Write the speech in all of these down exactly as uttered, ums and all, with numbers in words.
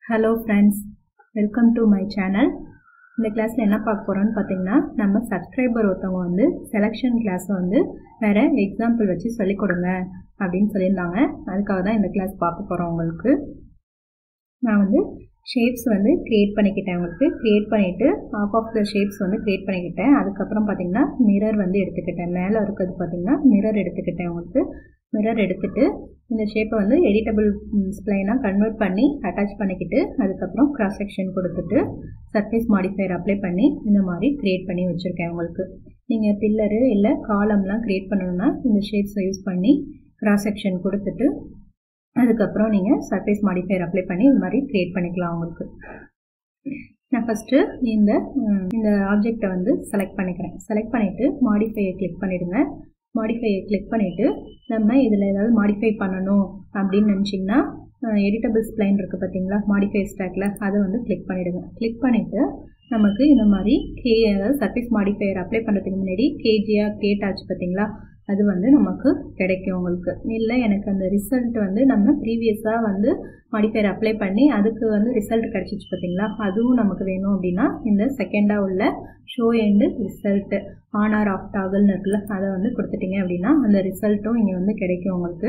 Hello friends, welcome to my channel. இந்த கிளாஸ்ல என்ன பார்க்க போறோம்னு பாத்தீங்கன்னா நம்ம சப்ஸ்கிரைபர் ஒருத்தவங்க வந்து செலக்ஷன் கிளாஸ் வந்து வேற எக்ஸாம்பிள் வச்சு சொல்லி கொடுங்க அப்படினு சொல்லிருந்தாங்க. அதுக்காக தான் இந்த கிளாஸ் பார்க்க போறோம். உங்களுக்கு நான் வந்து ஷேப்ஸ் வந்து கிரியேட் பண்ணிக்கிட்டேன். உங்களுக்கு கிரியேட் பண்ணிட்டு ஆஃப் ஆஃப் த ஷேப்ஸ் வந்து கிரியேட் பண்ணிக்கிட்டேன். அதுக்கு அப்புறம் பாத்தீங்கன்னா மிரர் வந்து எடுத்துக்கிட்டேன். மேல இருக்குது பாத்தீங்கன்னா மிரர் எடுத்துக்கிட்டேன். உங்களுக்கு மிரர் எடுத்துட்டு இந்த ஷேப்பை வந்து எடிட்டபிள் ஸ்ப்ளைனாக கன்வெர்ட் பண்ணி அட்டாச் பண்ணிக்கிட்டு அதுக்கப்புறம் கிராஸ் செக்ஷன் கொடுத்துட்டு சர்ஃபேஸ் மாடிஃபையர் அப்ளை பண்ணி இந்த மாதிரி கிரியேட் பண்ணி வச்சுருக்கேன். உங்களுக்கு நீங்கள் பில்லரு இல்லை காலம்லாம் கிரியேட் பண்ணணும்னா இந்த ஷேப்ஸை யூஸ் பண்ணி கிராஸ் செக்ஷன் கொடுத்துட்டு அதுக்கப்புறம் நீங்கள் சர்ஃபேஸ் மாடிஃபையர் அப்ளை பண்ணி இந்த மாதிரி கிரியேட் பண்ணிக்கலாம். உங்களுக்கு நான் ஃபஸ்ட்டு இந்த இந்த ஆப்ஜெக்டை வந்து செலக்ட் பண்ணிக்கிறேன். செலக்ட் பண்ணிவிட்டு மாடிஃபையை கிளிக் பண்ணிவிடுங்க. மாடிஃபையை கிளிக் பண்ணிவிட்டு நம்ம இதில் ஏதாவது மாடிஃபை பண்ணணும் அப்படின்னு நினச்சிங்கன்னா எடிட்டபிள் ஸ்ப்ளைன் இருக்குது பார்த்தீங்களா, மாடிஃபை ஸ்டாக்கில் அதை வந்து கிளிக் பண்ணிவிடுங்க. கிளிக் பண்ணிவிட்டு நமக்கு இந்த மாதிரி கே அதாவது சர்ஃபேஸ் மாடிஃபையர் அப்ளை பண்ணுறதுக்கு முன்னாடி கேஜியாக கிரியேட் ஆச்சு பார்த்தீங்களா, அது வந்து நமக்கு கிடைக்கும். உங்களுக்கு இல்லை எனக்கு அந்த ரிசல்ட் வந்து நம்ம ப்ரீவியஸாக வந்து மாடிஃபையர் அப்ளை பண்ணி அதுக்கு வந்து ரிசல்ட் கிடச்சிச்சு பார்த்தீங்களா, அதுவும் நமக்கு வேணும் அப்படின்னா இந்த செகண்டாக உள்ள show end result on or off டாகல்னு இருக்குல்ல, அதை வந்து கொடுத்துட்டீங்க அப்படின்னா அந்த ரிசல்ட்டும் இங்கே வந்து கிடைக்கும். உங்களுக்கு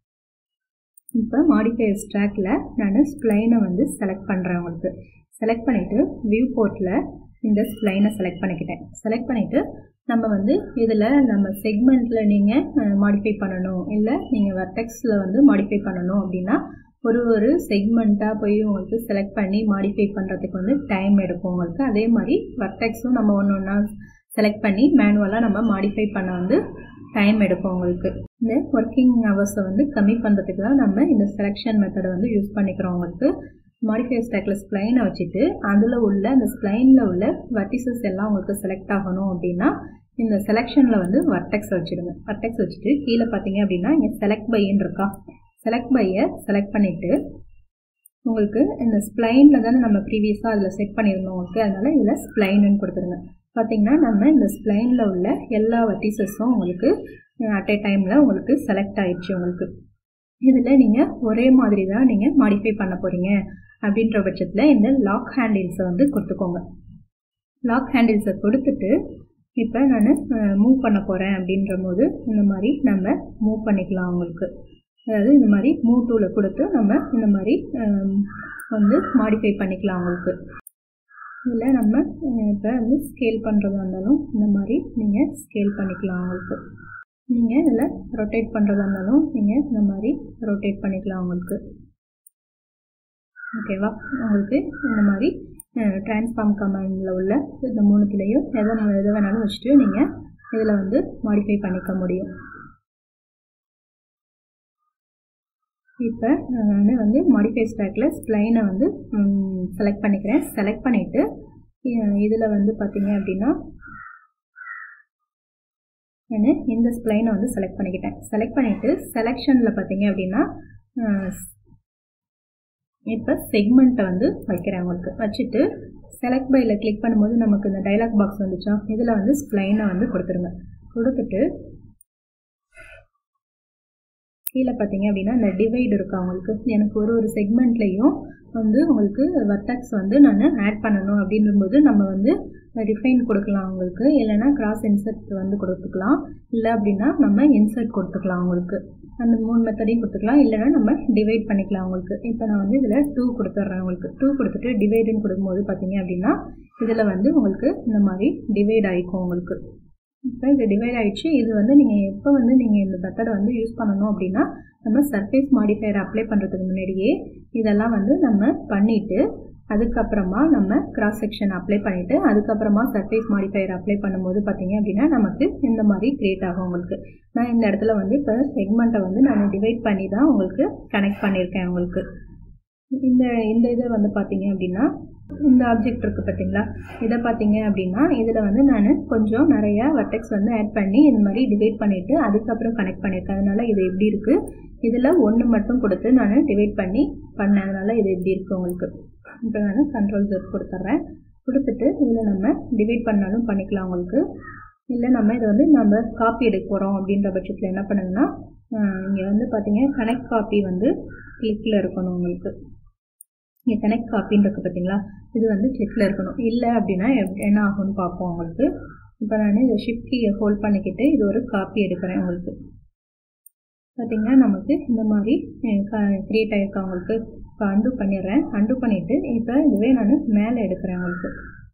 இப்போ மாடிஃபையர் ஸ்டாக்கில் நான் ஸ்ப்ளைனை வந்து செலக்ட் பண்ணுறேன். உங்களுக்கு செலக்ட் பண்ணிவிட்டு வியூ போர்ட்டில் இந்த ஸ்ப்ளைனை செலக்ட் பண்ணிக்கிட்டேன். செலக்ட் பண்ணிவிட்டு நம்ம வந்து இதில் நம்ம செக்மெண்ட்டில் நீங்கள் மாடிஃபை பண்ணணும் இல்லை நீங்கள் வெர்டெக்ஸில் வந்து மாடிஃபை பண்ணணும் அப்படின்னா ஒரு ஒரு செக்மெண்ட்டாக போய் உங்களுக்கு செலக்ட் பண்ணி மாடிஃபை பண்ணுறதுக்கு வந்து டைம் எடுக்கும். உங்களுக்கு அதே மாதிரி வெர்டெக்ஸும் நம்ம ஒன்று ஒன்றா செலக்ட் பண்ணி மேனுவலாக நம்ம மாடிஃபை பண்ண வந்து டைம் எடுக்கும். உங்களுக்கு இந்த ஒர்க்கிங் ஹவர்ஸை வந்து கம்மி பண்ணுறதுக்கு தான் நம்ம இந்த செலெக்ஷன் மெத்தடை வந்து யூஸ் பண்ணிக்கிறோம். உங்களுக்கு மாடிஃபையர் ஸ்டாக்கில் ஸ்ப்ளைனை வச்சுட்டு அதில் உள்ள அந்த ஸ்ப்ளைனில் உள்ள வர்டிசஸ் எல்லாம் உங்களுக்கு செலக்ட் ஆகணும் அப்படின்னா இந்த செலெக்ஷனில் வந்து வர்டெக்ஸ் வச்சுடுங்க. வர்டெக்ஸ் வச்சுட்டு கீழே பார்த்தீங்க அப்படின்னா இங்கே செலக்ட் பைன்னு இருக்கா, செலக்ட் பையை செலக்ட் பண்ணிவிட்டு உங்களுக்கு இந்த ஸ்ப்ளைனில் தானே நம்ம ப்ரீவியஸாக அதில் செட் பண்ணியிருந்தோம். உங்களுக்கு அதனால் இதில் ஸ்ப்ளைனுன்னு கொடுத்துருங்க. பார்த்தீங்கன்னா நம்ம இந்த ஸ்ப்ளைனில் உள்ள எல்லா வர்டிசஸும் உங்களுக்கு அட் ஏ டைமில் உங்களுக்கு செலக்ட் ஆயிடுச்சு. உங்களுக்கு இதில் நீங்கள் ஒரே மாதிரி தான் நீங்கள் மாடிஃபை பண்ண போகிறீங்க அப்படின்ற பட்சத்தில் இந்த லாக் ஹேண்டில்ஸை வந்து கொடுத்துக்கோங்க. லாக் ஹேண்டில்ஸை கொடுத்துட்டு இப்போ நான் மூவ் பண்ண போகிறேன் அப்படின்ற போது இந்த மாதிரி நம்ம மூவ் பண்ணிக்கலாம். உங்களுக்கு அதாவது இந்த மாதிரி மூவ் டூவில் கொடுத்து நம்ம இந்த மாதிரி வந்து மாடிஃபை பண்ணிக்கலாம். உங்களுக்கு இதில் நம்ம இப்போ வந்து ஸ்கேல் பண்ணுறதா இருந்தாலும் இந்த மாதிரி நீங்கள் ஸ்கேல் பண்ணிக்கலாம். உங்களுக்கு நீங்கள் இதில் ரொட்டேட் பண்ணுறதா இருந்தாலும் நீங்கள் இந்த மாதிரி ரொட்டேட் பண்ணிக்கலாம். உங்களுக்கு ஓகேவா? உங்களுக்கு இந்த மாதிரி ட்ரான்ஸ்ஃபார்ம் கமாண்டில் உள்ள இந்த மூணுத்துலேயும் எதை எதை வேணாலும் வச்சுட்டு நீங்கள் இதில் வந்து மாடிஃபை பண்ணிக்க முடியும். இப்போ நான் வந்து மாடிஃபை ஸ்டாக்கில் ஸ்ப்ளைனை வந்து செலக்ட் பண்ணிக்கிறேன். செலக்ட் பண்ணிவிட்டு இதில் வந்து பார்த்தீங்க அப்படின்னா நான் இந்த ஸ்ப்ளைனை வந்து செலக்ட் பண்ணிக்கிட்டேன். செலக்ட் பண்ணிவிட்டு செலெக்ஷனில் பார்த்தீங்க அப்படின்னா இப்போ செக்மெண்ட்டை வந்து வைக்கிறேன். உங்களுக்கு வச்சுட்டு செலக்ட் பையில் கிளிக் பண்ணும்போது நமக்கு இந்த டைலாக் பாக்ஸ் வந்துச்சா, இதில் வந்து ஸ்ப்ளைனை வந்து கொடுத்துருங்க. கொடுத்துட்டு கீழே பார்த்தீங்க அப்படின்னா இந்த டிவைடு இருக்கா, உங்களுக்கு எனக்கு ஒரு ஒரு செக்மெண்ட்லேயும் வந்து உங்களுக்கு வர்டெக்ஸ் வந்து நான் ஆட் பண்ணணும் அப்படின்னும்போது நம்ம வந்து டிஃபைன் கொடுக்கலாம். உங்களுக்கு இல்லைனா கிராஸ் இன்சர்ட் வந்து கொடுத்துக்கலாம், இல்லை அப்படின்னா நம்ம இன்சர்ட் கொடுத்துக்கலாம். உங்களுக்கு அந்த மூணு மெத்தடையும் கொடுத்துக்கலாம், இல்லைனா நம்ம டிவைட் பண்ணிக்கலாம். உங்களுக்கு இப்போ நான் வந்து இதில் டூ கொடுத்துட்றேன். உங்களுக்கு டூ கொடுத்துட்டு டிவைடுன்னு கொடுக்கும்போது பார்த்தீங்க அப்படின்னா இதில் வந்து உங்களுக்கு இந்த மாதிரி டிவைட் ஆகிக்கும். உங்களுக்கு இப்போ இது டிவைட் ஆகிடுச்சு. இது வந்து நீங்கள் எப்போ வந்து நீங்கள் இந்த மெத்தடை வந்து யூஸ் பண்ணணும் அப்படின்னா நம்ம சர்ஃபேஸ் மாடிஃபையர் அப்ளை பண்ணுறதுக்கு முன்னாடியே இதெல்லாம் வந்து நம்ம பண்ணிவிட்டு அதுக்கப்புறமா நம்ம கிராஸ் செக்ஷன் அப்ளை பண்ணிவிட்டு அதுக்கப்புறமா சர்ஃபேஸ் மாடிஃபையர் அப்ளை பண்ணும்போது பார்த்தீங்க அப்படின்னா நமக்கு இந்த மாதிரி க்ரியேட் ஆகும். உங்களுக்கு நான் இந்த இடத்துல வந்து இப்போ செக்மெண்ட்டை வந்து நான் டிவைட் பண்ணி தான் உங்களுக்கு கனெக்ட் பண்ணியிருக்கேன். உங்களுக்கு இந்த இந்த இதை வந்து பார்த்தீங்க அப்படின்னா இந்த ஆப்ஜெக்ட் இருக்குது பார்த்தீங்களா, இதை பார்த்தீங்க அப்படின்னா இதில் வந்து நான் கொஞ்சம் நிறையா வர்டெக்ஸ் வந்து ஆட் பண்ணி இந்த மாதிரி டிவைட் பண்ணிவிட்டு அதுக்கப்புறம் கனெக்ட் பண்ணியிருக்கேன். அதனால் இது எப்படி இருக்குது, இதில் ஒன்று மட்டும் கொடுத்து நான் டிவைட் பண்ணி பண்ணேன். அதனால் இது எப்படி இருக்குது உங்களுக்கு. இப்போ நான் கண்ட்ரோல் செட் கொடுத்துட்றேன். கொடுத்துட்டு இதில் நம்ம டிவைட் பண்ணாலும் பண்ணிக்கலாம். உங்களுக்கு இல்லை நம்ம இதை வந்து நம்ம காப்பி எடுக்க போகிறோம் அப்படின்ற பட்சத்தில் என்ன பண்ணுங்கன்னா இங்கே வந்து பார்த்தீங்க கனெக்ட் காப்பி வந்து கிளிக்கில் இருக்கணும். உங்களுக்கு இங்கே கனெக்ட் காப்பின்னு இருக்குது பார்த்தீங்களா, இது வந்து செக்கில் இருக்கணும். இல்லை அப்படின்னா என்ன ஆகும்னு பார்ப்போம் உங்களுக்கு. இப்போ நான் இதை ஷிஃப்ட் கீயை ஹோல்ட் பண்ணிக்கிட்டு இது ஒரு காப்பி எடுக்கிறேன் உங்களுக்கு. பார்த்திங்கன்னா நமக்கு இந்த மாதிரி க்ரியேட் ஆகிருக்கா உங்களுக்கு. இப்போ அண்டு பண்ணிடுறேன். அண்டு பண்ணிவிட்டு இப்போ இதுவே நான் மேலே எடுக்கிறேன் உங்களுக்கு.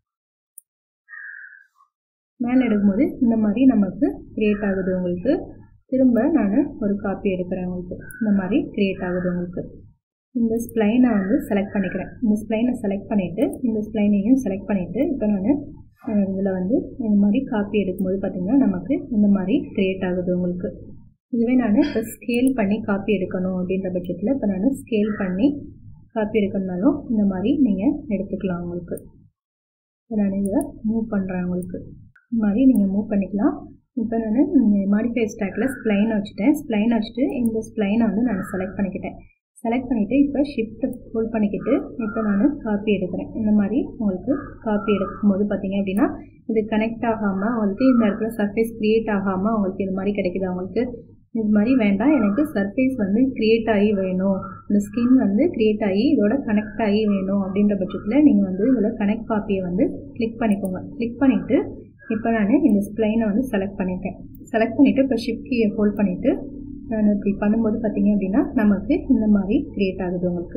மேலே எடுக்கும்போது இந்த மாதிரி நமக்கு க்ரியேட் ஆகுது உங்களுக்கு. திரும்ப நான் ஒரு காப்பி எடுக்கிறேன் உங்களுக்கு. இந்த மாதிரி க்ரியேட் ஆகுது உங்களுக்கு. இந்த ஸ்ப்ளைனை வந்து செலக்ட் பண்ணிக்கிறேன். இந்த ஸ்ப்ளைனை செலக்ட் பண்ணிவிட்டு இந்த ஸ்ப்ளைனையும் செலக்ட் பண்ணிவிட்டு இப்போ நான் இதில் வந்து இந்த மாதிரி காப்பி எடுக்கும்போது பார்த்திங்கன்னா நமக்கு இந்த மாதிரி க்ரியேட் ஆகுது உங்களுக்கு. இதுவே நான் இப்போ ஸ்கேல் பண்ணி காப்பி எடுக்கணும் அப்படின்ற பட்சத்தில் இப்போ நான் ஸ்கேல் பண்ணி காப்பி எடுக்கணுனாலும் இந்த மாதிரி நீங்கள் எடுத்துக்கலாம் உங்களுக்கு. இப்போ நான் இதை மூவ் பண்ணுறேன் உங்களுக்கு. இந்த மாதிரி நீங்கள் மூவ் பண்ணிக்கலாம். இப்போ நான் மாடிஃபை ஸ்டாக்கில் ஸ்ப்ளைனை வச்சுட்டேன். ஸ்ப்ளைனை வச்சுட்டு இந்த ஸ்ப்ளைனை வந்து நான் செலக்ட் பண்ணிக்கிட்டேன். செலக்ட் பண்ணிவிட்டு இப்போ ஷிஃப்ட் ஹோல்ட் பண்ணிக்கிட்டு இப்போ நான் காப்பி எடுக்கிறேன். இந்த மாதிரி உங்களுக்கு காப்பி எடுக்கும்போது பார்த்தீங்க அப்படின்னா இது கனெக்ட் ஆகாமல் உங்களுக்கு இந்த இடத்துல சர்ஃபேஸ் க்ரியேட் ஆகாமல் உங்களுக்கு இது மாதிரி கிடைக்குது. உங்களுக்கு இது மாதிரி வேண்டாம், எனக்கு சர்ஃபேஸ் வந்து க்ரியேட் ஆகி வேணும், இந்த ஸ்கின் வந்து க்ரியேட் ஆகி இதோட கனெக்ட் ஆகி வேணும் அப்படின்ற பட்சத்தில் நீங்கள் வந்து இதில் கனெக்ட் காப்பியை வந்து கிளிக் பண்ணிக்கோங்க. கிளிக் பண்ணிவிட்டு இப்போ நான் இந்த ஸ்ப்ளைனை வந்து செலக்ட் பண்ணிட்டேன். செலக்ட் பண்ணிவிட்டு இப்போ ஷிஃப்ட் கீயை ஹோல்ட் பண்ணிவிட்டு நான் இப்படி பண்ணும்போது பார்த்தீங்க அப்படின்னா நமக்கு இந்த மாதிரி க்ரியேட் ஆகுது உங்களுக்கு.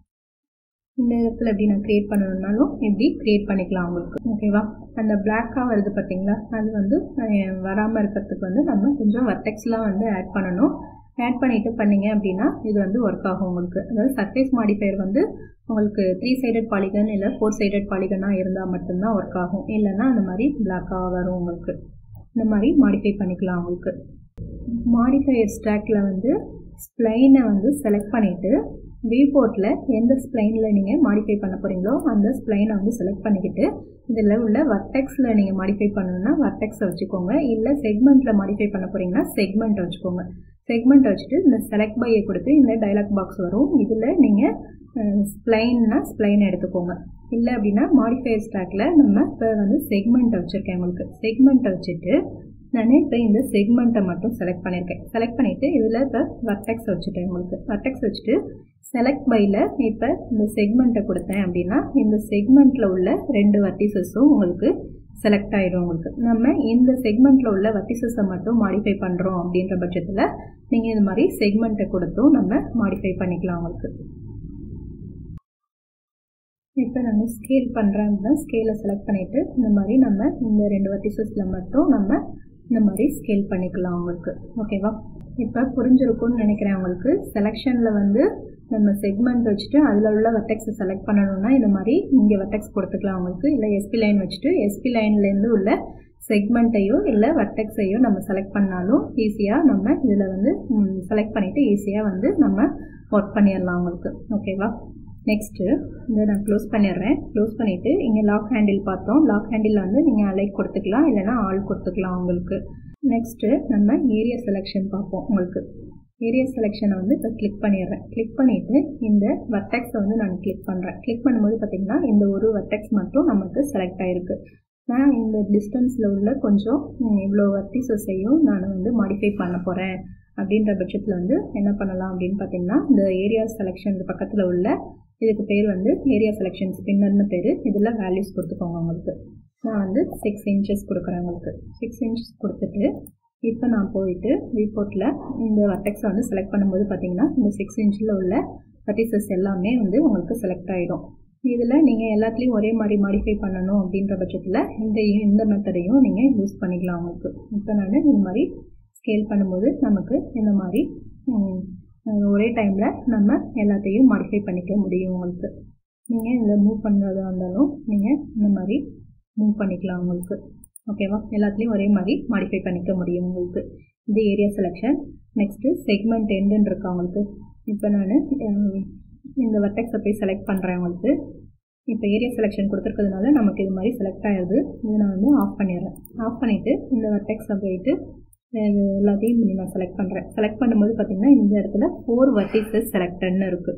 இந்த இடத்துல எப்படி நான் க்ரியேட் பண்ணணுன்னாலும் இப்படி க்ரியேட் பண்ணிக்கலாம் உங்களுக்கு. ஓகேவா? அந்த பிளாக்காக வருது பார்த்தீங்களா, அது வந்து வராமல் இருக்கிறதுக்கு வந்து நம்ம கொஞ்சம் வர்டெக்ஸ்லாம் வந்து ஆட் பண்ணணும். ஆட் பண்ணிவிட்டு பண்ணிங்க அப்படின்னா இது வந்து ஒர்க் ஆகும் உங்களுக்கு. அதாவது சர்ஃபேஸ் மாடிஃபையர் வந்து உங்களுக்கு த்ரீ சைடட் பாலிகன் இல்லை ஃபோர் சைடட் பாலிகனாக இருந்தால் மட்டும்தான் ஒர்க் ஆகும். இல்லைன்னா அந்த மாதிரி பிளாக்காக வரும் உங்களுக்கு. இந்த மாதிரி மாடிஃபை பண்ணிக்கலாம் உங்களுக்கு. மாடிஃபையர் ஸ்டாக்கில் வந்து ஸ்ப்ளைனை வந்து செலக்ட் பண்ணிவிட்டு வியூபோர்ட்டில் எந்த ஸ்ப்ளைனில் நீங்கள் மாடிஃபை பண்ண போகிறீங்களோ அந்த ஸ்ப்ளைனை வந்து செலக்ட் பண்ணிக்கிட்டு இதில் உள்ள வர்டெக்ஸில் நீங்கள் மாடிஃபை பண்ணணுன்னா வர்டெக்ஸை வச்சுக்கோங்க. இல்லை செக்மெண்ட்டில் மாடிஃபை பண்ண போகிறீங்கன்னா செக்மெண்ட்டை வச்சுக்கோங்க. செக்மெண்ட்டை வச்சுட்டு இந்த செலக்ட் பையை கொடுத்து இந்த டைலாக் பாக்ஸ் வரும். இதில் நீங்கள் ஸ்ப்ளைன்னா ஸ்ப்ளைனை எடுத்துக்கோங்க. இல்லை அப்படின்னா மாடிஃபையர் ஸ்டாக்கில் நம்ம இப்போ வந்து செக்மெண்ட்டை வச்சுருக்கேன் உங்களுக்கு. செக்மெண்ட்டை வச்சுட்டு நான் இப்போ இந்த செக்மெண்ட்டை மட்டும் செலக்ட் பண்ணியிருக்கேன். செலக்ட் பண்ணிவிட்டு இதில் இப்போ வர்டெக்ஸ் வச்சுட்டேன் உங்களுக்கு. வர்டெக்ஸ் வச்சுட்டு செலக்ட் பையில் இப்போ இந்த செக்மெண்ட்டை கொடுத்தேன் அப்படின்னா இந்த செக்மெண்ட்டில் உள்ள ரெண்டு வர்டிசஸும் உங்களுக்கு செலக்ட் ஆகிடும் உங்களுக்கு. நம்ம இந்த செக்மெண்ட்டில் உள்ள வர்டிசஸை மட்டும் மாடிஃபை பண்ணுறோம் அப்படின்ற பட்சத்தில் நீங்கள் இது மாதிரி செக்மெண்ட்டை கொடுத்தும் நம்ம மாடிஃபை பண்ணிக்கலாம் உங்களுக்கு. இப்போ நான் ஸ்கேல் பண்ணுறேன் அப்படின்னா ஸ்கேலை செலக்ட் பண்ணிவிட்டு இந்த மாதிரி நம்ம இந்த ரெண்டு வர்டிசஸில் மட்டும் நம்ம இந்த மாதிரி ஸ்கேல் பண்ணிக்கலாம் உங்களுக்கு. ஓகேவா? இப்போ புரிஞ்சிருக்கும்னு நினைக்கிறேன் உங்களுக்கு. செலெக்ஷனில் வந்து நம்ம செக்மெண்ட் வச்சுட்டு அதில் உள்ள வர்டெக்ஸை செலக்ட் பண்ணணும்னா இந்த மாதிரி இங்கே வர்டெக்ஸ் கொடுத்துக்கலாம் உங்களுக்கு. இல்லை எஸ்பி லைன் வச்சுட்டு எஸ்பி லைன்லேருந்து உள்ள செக்மெண்ட்டையோ இல்லை வர்டெக்ஸையோ நம்ம செலக்ட் பண்ணாலும் ஈஸியாக நம்ம இதில் வந்து செலக்ட் பண்ணிவிட்டு ஈஸியாக வந்து நம்ம ஒர்க் பண்ணிடலாம் உங்களுக்கு. ஓகேவா? நெக்ஸ்ட்டு இதை நான் க்ளோஸ் பண்ணிடுறேன். க்ளோஸ் பண்ணிவிட்டு இங்கே லாக் ஹேண்டில் பார்த்தோம். லாக் ஹேண்டில் வந்து நீங்கள் அலைக் கொடுத்துக்கலாம், இல்லைனா ஆல் கொடுத்துக்கலாம் உங்களுக்கு. நெக்ஸ்ட்டு நம்ம ஏரியா செலெக்ஷன் பார்ப்போம் உங்களுக்கு. ஏரியா செலெக்ஷனை வந்து இப்போ கிளிக் பண்ணிடுறேன். கிளிக் பண்ணிவிட்டு இந்த வர்டெக்ஸை வந்து நான் கிளிக் பண்ணுறேன். கிளிக் பண்ணும்போது பார்த்திங்கன்னா இந்த ஒரு வர்டெக்ஸ் மட்டும் நமக்கு செலக்ட் ஆகிருக்கு. நான் இந்த டிஸ்டன்ஸில் உள்ள கொஞ்சம் இவ்வளோ வர்டிசஸையும் நான் வந்து மாடிஃபை பண்ண போகிறேன் அப்படின்ற பட்சத்தில் வந்து என்ன பண்ணலாம் அப்படின்னு பார்த்தீங்கன்னா இந்த ஏரியா செலெக்ஷன் பக்கத்தில் உள்ள இதுக்கு பேர் வந்து ஏரியா செலெக்ஷன் ஸ்பின்னர்னு பேர். இதில் வேல்யூஸ் கொடுத்துக்கோங்க உங்களுக்கு. நான் வந்து சிக்ஸ் இன்ச்சஸ் கொடுக்குறேன் உங்களுக்கு. சிக்ஸ் இன்ச்சஸ் கொடுத்துட்டு இப்போ நான் போயிட்டு வியூபோர்ட்டில் இந்த வர்டெக்ஸை வந்து செலக்ட் பண்ணும்போது பார்த்தீங்கன்னா இந்த சிக்ஸ் இன்ச்சில் உள்ள வர்டிசஸ் எல்லாமே வந்து உங்களுக்கு செலக்ட் ஆகிடும். இதில் நீங்கள் எல்லாத்துலேயும் ஒரே மாதிரி மாடிஃபை பண்ணணும் அப்படின்ற பட்சத்தில் இந்த இந்த மெத்தடையும் நீங்கள் யூஸ் பண்ணிக்கலாம் உங்களுக்கு. இப்போ நான் இந்த மாதிரி ஸ்கேல் பண்ணும்போது நமக்கு இந்த மாதிரி ஒரே டைமில் நம்ம எல்லாத்தையும் மாடிஃபை பண்ணிக்க முடியும் உங்களுக்கு. நீங்கள் இதில் மூவ் பண்ணுறதா இருந்தாலும் நீங்கள் இந்த மாதிரி மூவ் பண்ணிக்கலாம் உங்களுக்கு. ஓகேவா? எல்லாத்துலேயும் ஒரே மாதிரி மாடிஃபை பண்ணிக்க முடியும் உங்களுக்கு. இது ஏரியா செலெக்ஷன். நெக்ஸ்ட்டு செக்மெண்ட் எண்டுன்னு இருக்கா உங்களுக்கு. இப்போ நான் இந்த வர்டெக்ஸை போய் செலக்ட் பண்ணுறேன் உங்களுக்கு. இப்போ ஏரியா செலெக்ஷன் கொடுத்துருக்கிறதுனால நமக்கு இது மாதிரி செலக்ட் ஆகிடுது. இதை நான் வந்து ஆஃப் பண்ணிடுறேன். ஆஃப் பண்ணிவிட்டு இந்த வர்டெக்ஸை போயிட்டு எல்லாத்தையும் நான் செலக்ட் பண்ணுறேன். செலக்ட் பண்ணும்போது பார்த்திங்கன்னா இந்த இடத்துல ஃபோர் வர்டிசஸ் செலக்டட்னு இருக்குது.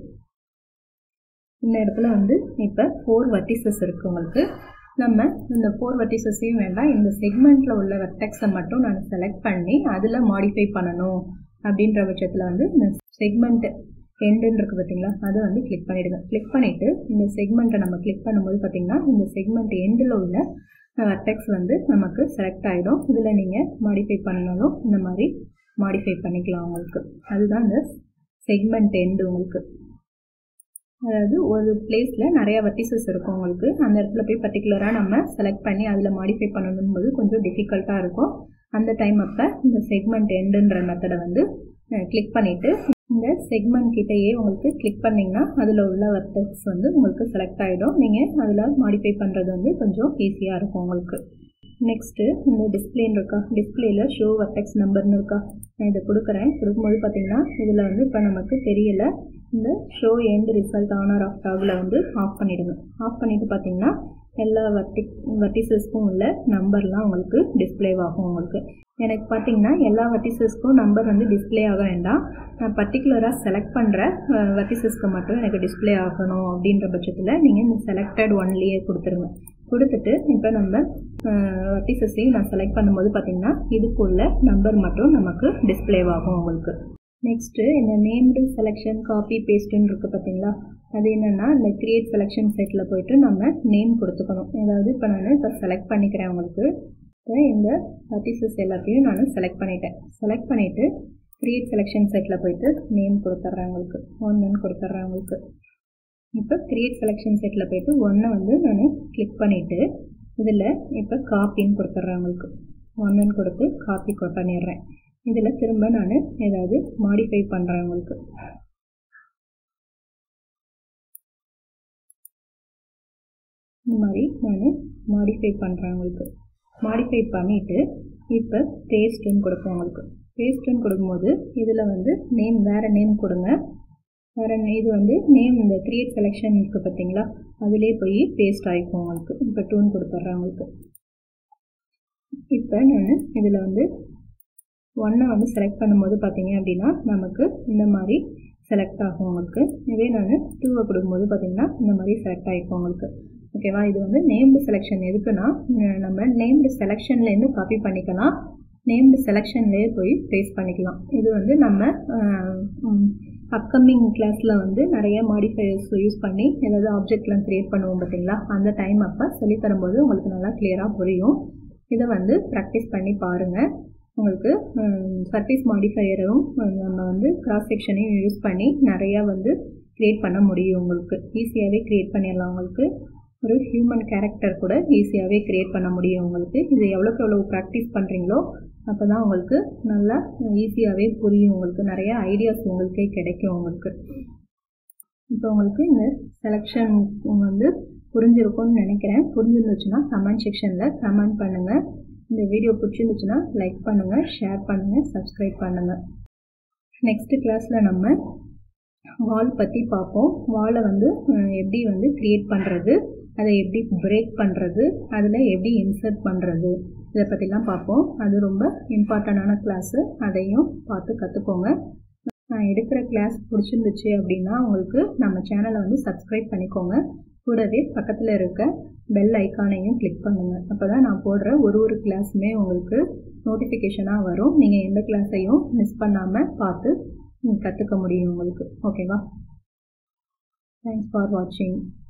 இந்த இடத்துல வந்து இப்போ ஃபோர் வர்டிசஸ் இருக்குது உங்களுக்கு. நம்ம இந்த ஃபோர் வர்டிசஸையும் வேண்டாம், இந்த செக்மெண்ட்டில் உள்ள வர்டெக்ஸை மட்டும் நான் செலக்ட் பண்ணி அதில் மாடிஃபை பண்ணணும் அப்படின்ற பட்சத்தில் வந்து இந்த செக்மெண்ட் எண்டுன்னு இருக்குது பார்த்தீங்களா, அதை வந்து கிளிக் பண்ணிவிடுங்க. கிளிக் பண்ணிவிட்டு இந்த செக்மெண்ட்டை நம்ம கிளிக் பண்ணும்போது பார்த்திங்கன்னா இந்த செக்மெண்ட் எண்டில் உள்ள வர்டெக்ஸ் வந்து நமக்கு செலக்ட் ஆகிடும். இதில் நீங்கள் மாடிஃபை பண்ணாலும் இந்த மாதிரி மாடிஃபை பண்ணிக்கலாம் உங்களுக்கு. அதுதான் இந்த செக்மெண்ட் எண்டு உங்களுக்கு. அதாவது ஒரு பிளேஸில் நிறையா வெர்டிசஸ் இருக்கும் உங்களுக்கு. அந்த இடத்துல போய் பர்டிகுலராக நம்ம செலக்ட் பண்ணி அதில் மாடிஃபை பண்ணணும் போது கொஞ்சம் டிஃபிகல்ட்டாக இருக்கும். அந்த டைம் அப்போ இந்த செக்மெண்ட் எண்டுன்ற மெத்தடை வந்து கிளிக் பண்ணிவிட்டு இந்த செக்மெண்ட் கிட்டேயே உங்களுக்கு கிளிக் பண்ணிங்கன்னா அதில் உள்ள வெர்டெக்ஸ் வந்து உங்களுக்கு செலக்ட் ஆகிடும். நீங்கள் அதில் மாடிஃபை பண்ணுறது வந்து கொஞ்சம் ஈஸியாக இருக்கும் உங்களுக்கு. நெக்ஸ்ட்டு இந்த டிஸ்பிளேன்னு இருக்கா, டிஸ்பிளேயில் ஷோ வெர்டெக்ஸ் நம்பர்னு இருக்கா, நான் இதை கொடுக்குறேன். கொடுக்கும்போது பார்த்திங்கன்னா இதில் வந்து இப்போ நமக்கு தெரியலை. இந்த show end result on or off toggle வந்து ஆஃப் பண்ணிவிடுங்க. ஆஃப் பண்ணிவிட்டு பார்த்திங்கன்னா எல்லா வர்டிக் வர்டிசஸ்க்கும் உள்ள நம்பர்லாம் உங்களுக்கு டிஸ்பிளே ஆகும் உங்களுக்கு. எனக்கு பார்த்திங்கன்னா எல்லா வர்டிசஸ்க்கும் நம்பர் வந்து டிஸ்பிளே ஆக வேண்டாம். நான் பர்டிகுலராக செலக்ட் பண்ணுற வர்டிசஸ்க்கு மட்டும் எனக்கு டிஸ்பிளே ஆகணும் அப்படின்ற பட்சத்தில் நீங்கள் இந்த செலக்டட் ஒன்லேயே கொடுத்துருங்க. கொடுத்துட்டு இப்போ நம்ம வர்டிசஸையும் நான் செலக்ட் பண்ணும்போது பார்த்திங்கன்னா இதுக்குள்ள நம்பர் மட்டும் நமக்கு டிஸ்பிளே ஆகும் உங்களுக்கு. நெக்ஸ்ட்டு இந்த நேம்டு செலெக்ஷன் காப்பி பேஸ்ட்டுன்னு இருக்குது பார்த்தீங்களா, அது என்னென்னா இந்த க்ரியேட் செலெக்ஷன் செட்டில் போய்ட்டு நம்ம நேம் கொடுத்துக்கணும். அதாவது இப்போ நான் இப்போ செலக்ட் பண்ணிக்கிறேன் உங்களுக்கு. இப்போ இந்த வர்டிசஸ் எல்லாத்தையும் நான் செலக்ட் பண்ணிட்டேன். செலக்ட் பண்ணிவிட்டு க்ரியேட் செலெக்ஷன் செட்டில் போய்ட்டு நேம் கொடுத்துட்றேன் உங்களுக்கு. ஒன்றுன்னு கொடுத்துட்றேன் உங்களுக்கு. இப்போ க்ரியேட் செலெக்ஷன் செட்டில் போய்ட்டு ஒன்றை வந்து நான் கிளிக் பண்ணிவிட்டு இதில் இப்போ காப்பின்னு கொடுத்துட்றேன் உங்களுக்கு. ஒன்றுன்னு கொடுத்து காப்பி பண்ணிடுறேன். இதில் திரும்ப நான் ஏதாவது மாடிஃபை பண்ணுறேன் உங்களுக்கு. இந்த மாதிரி நான் மாடிஃபை பண்ணுறேன் உங்களுக்கு. மாடிஃபை பண்ணிவிட்டு இப்போ பேஸ்ட்டுன்னு கொடுப்போம் உங்களுக்கு. பேஸ்ட்டுன்னு கொடுக்கும்போது இதில் வந்து நேம் வேறு நேம் கொடுங்க. வேறு இது வந்து நேம் இந்த க்ரியேட் செலெக்ஷன் இருக்குது பார்த்தீங்களா, அதிலே போய் பேஸ்ட் ஆகிக்கும் உங்களுக்கு. இப்போ டூன்னு கொடுத்துட்றேன் உங்களுக்கு. இப்போ நான் இதில் வந்து ஒன்றை வந்து செலக்ட் பண்ணும்போது பார்த்தீங்க அப்படின்னா நமக்கு இந்த மாதிரி செலக்ட் ஆகும் உங்களுக்கு. இதே நான் டூவை கொடுக்கும்போது பார்த்தீங்கன்னா இந்த மாதிரி செலக்ட் ஆகிக்கும் உங்களுக்கு. ஓகேவா, இது வந்து நேம்டு செலெக்ஷன் எதுக்குன்னா நம்ம நேம்டு செலெக்ஷன்லேருந்து காப்பி பண்ணிக்கலாம், நேம்டு செலெக்ஷன்லேயே போய் பேஸ்ட் பண்ணிக்கலாம். இது வந்து நம்ம அப்கமிங் கிளாஸில் வந்து நிறைய மாடிஃபையர்ஸ் யூஸ் பண்ணி ஏதாவது ஆப்ஜெக்ட்லாம் க்ரியேட் பண்ணுவோம் பார்த்தீங்களா, அந்த டைம் அப்போ சொல்லித்தரும்போது உங்களுக்கு நல்லா கிளியராக புரியும். இதை வந்து ப்ராக்டிஸ் பண்ணி பாருங்கள். உங்களுக்கு சர்ஃபேஸ் மாடிஃபையரும் நம்ம வந்து கிராஸ் செக்ஷனையும் யூஸ் பண்ணி நிறையா வந்து க்ரியேட் பண்ண முடியும். உங்களுக்கு ஈஸியாகவே க்ரியேட் பண்ணிடலாம். உங்களுக்கு ஒரு ஹியூமன் கேரக்டர் கூட ஈஸியாகவே க்ரியேட் பண்ண முடியும் உங்களுக்கு. இது எவ்வளோக்கு எவ்வளோ ப்ராக்டிஸ் பண்ணுறீங்களோ அப்போ தான் உங்களுக்கு நல்லா ஈஸியாகவே புரியும். உங்களுக்கு நிறையா ஐடியாஸ் உங்களுக்கே கிடைக்கும் உங்களுக்கு. இப்போ உங்களுக்கு இந்த செலெக்ஷன் வந்து புரிஞ்சிருக்கும்னு நினைக்கிறேன். புரிஞ்சிருந்துச்சுன்னா கமெண்ட் செக்ஷனில் கமெண்ட் பண்ணுங்கள். இந்த வீடியோ பிடிச்சிருந்துச்சுன்னா லைக் பண்ணுங்கள், ஷேர் பண்ணுங்கள், சப்ஸ்கிரைப் பண்ணுங்கள். நெக்ஸ்ட்டு கிளாஸில் நம்ம வால் பற்றி பார்ப்போம். வாலை வந்து எப்படி வந்து க்ரியேட் பண்ணுறது, அதை எப்படி பிரேக் பண்ணுறது, அதில் எப்படி இன்சர்ட் பண்ணுறது, இதை பற்றிலாம் பார்ப்போம். அது ரொம்ப இம்பார்ட்டண்டான கிளாஸு. அதையும் பார்த்து கற்றுக்கோங்க. நான் எடுக்கிற கிளாஸ் பிடிச்சிருந்துச்சு அப்படின்னா உங்களுக்கு நம்ம சேனலை வந்து சப்ஸ்கிரைப் பண்ணிக்கோங்க. கூடவே பக்கத்தில் இருக்க பெல் ஐக்கானையும் கிளிக் பண்ணுங்கள். அப்போ தான் நான் போடுற ஒரு ஒரு கிளாஸுமே உங்களுக்கு நோட்டிஃபிகேஷனாக வரும். நீங்கள் எந்த கிளாஸையும் மிஸ் பண்ணாமல் பார்த்து கற்றுக்க முடியும் உங்களுக்கு. ஓகேவா, தேங்க்ஸ் ஃபார் வாட்சிங்.